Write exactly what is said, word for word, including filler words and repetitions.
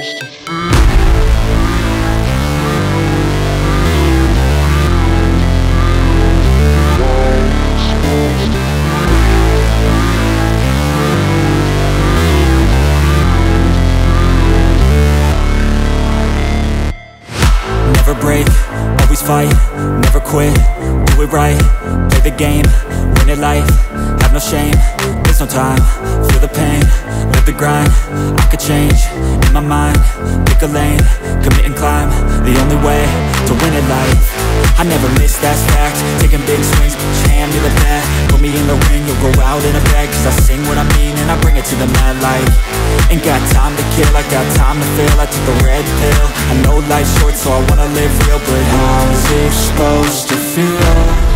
supposed to feel. Never break, always fight, never quit, do it right, play the game, win it life, have no shame, there's no time, feel the pain, live the grind, I could change, in my mind, pick a lane, commit and climb, the only way to win it life. I never miss, that's fact, taking big swings, put your hand to the bat, put me in the ring, you'll go out in a bag, cause I sing what I mean and I bring it to the mad light. Ain't got time to kill, I got time to feel, I took the red pill, I know life's short so I wanna live real, but how's it supposed to feel?